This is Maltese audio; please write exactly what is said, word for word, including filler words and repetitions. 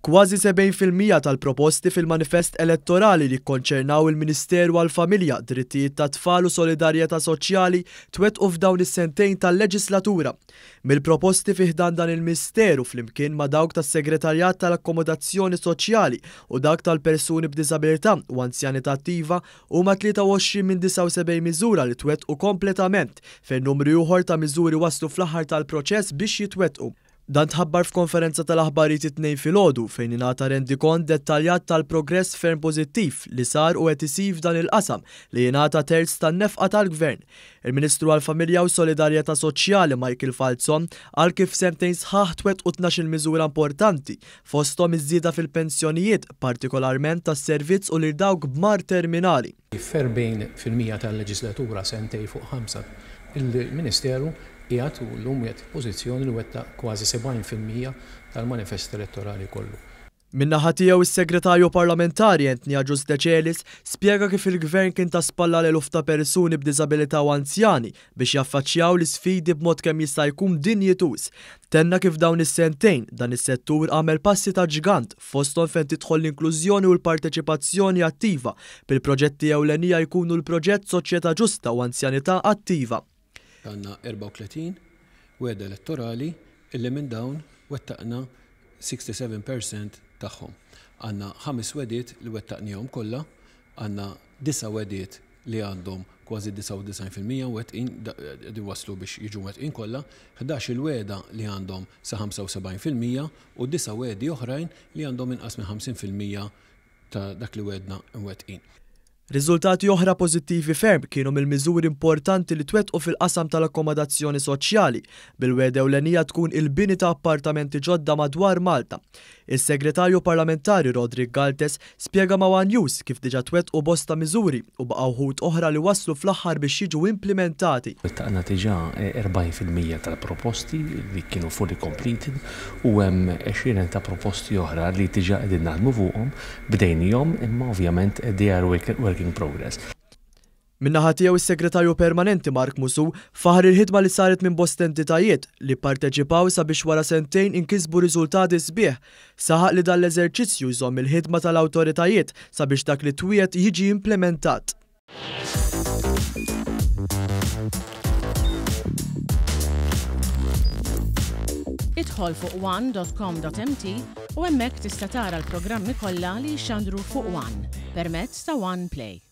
Kważi sebgħin fil-mija tal-proposti fil-manifest elettorali li kkonċernaw il-Ministeru għall-Familja, Drittijiet tat-Tfal u Solidarjetà Soċjali twettqu f'dawn is-sentejn tal-leġislatura. Mill-proposti fih dan dan il-Ministeru flimkien ma' dawk tas-Segretarjat tal-Akkomodazzjoni Soċjali u dawk tal-Persuni b'Diżabilità u Anzjanità Attiva huma tlieta u għoxrin minn disa' u sebgħin miżura li twettqu kompletament fejn numri ieħor ta' miżuri waslu fl-aħħar tal-proċess biex jitwettqu. Dan tħabbar f'konferenza tal-aħbarijiet it-tnejn filgħodu fejn ingħata rendikont dettaljat tal-progress ferm pożittiv li sar u qed isir f'dan il-qasam li jingħata terz tan-nefqa tal-Gvern. Il-Ministru għall-Familja u Solidarjetà Soċjali Michael Falzon qal kif sentejn sħaħ twettqu tnax-il miżura importanti fosthom iż-żieda fil-pensjonijiet, partikolarment tas-servizz u lil dawk b'mar terminali. Ferbejn fil-mija tal-leġislatura sentej fuq ħamsa. Il-Ministeru qiegħed u llum qiegħed pożizzjoni li wettaq kważi sebgħin fil-mija tal-manifest elettorali kollu. Min-naħa tiegħu is-Segretarju Parlamentari Anthony Giustecelis spjega kif il-Gvern kien ta' spalla l-eluf ta' persuni b'diżabilità u anzjani biex jaffaċċjaw l-isfidi b'mod kemm jista' jkun dinjetuż. Tenna kif dawn is-sentejn dan is-settur għamel passi ta' ġgant fosthom fejn tidħol l-inklużjoni u l-parteċipazzjoni attiva bil-proġetti ewlenija jkunu l-proġett Soċjetà Ġusta u Anzjanità Attiva. Għanna erba' u tletin weda elettorali illi minn dawn wettaqna sixty-seven percent tagħhom. Għanna ħames wediet li wettaqnihom kollha, għanna disa' wediet li għandhom kważi disa' u disgħin fil-mija wettqin di waslu biex jiġu wettqin kollha, ħdax il-weda li għandhom sa ħamsa u sebgħin fil-mija u disa' wedi oħrajn li għandhom inqas minn ħamsin fil-mija ta' dak li wedna wettqin. Riżultati oħra pożittivi ferm kienu mill-miżuri importanti li twettqu fil-qasam tal-akkomodazzjoni soċjali bil-weda ewlenija tkun il-bini ta' appartamenti ġodda madwar Malta. Is-Segretarju Parlamentari Rodrik Galtes spjega ma' One News kif diġà twettqu bosta miżuri u baqgħu wħud oħra li waslu fl-aħħar biex jiġu implementati. Wettaqna diġà erbgħin fil-mija tal-proposti li kienu fully completed u hemm għexrin ta' proposti oħra li diġà qegħdin naħdmu fuqhom bdejnihom imma ovvjament they are working in progress. Min-naħa tiegħu is-Segretarju Permanenti Mark Musu faħar il-ħidma li saret minn bosta entitajiet li pparteċipaw sabiex wara sentejn inkisbu riżultati sbieħ. Saħaq li dan l-eżerċizzju jżomm il-ħidma tal-awtoritajiet sabiex dak li twiet jiġi implementat. Idħol fuq one dot com dot m t u hemmhekk tista' tara l-programmi kollha li jxandru fuq One permezz ta' One Play.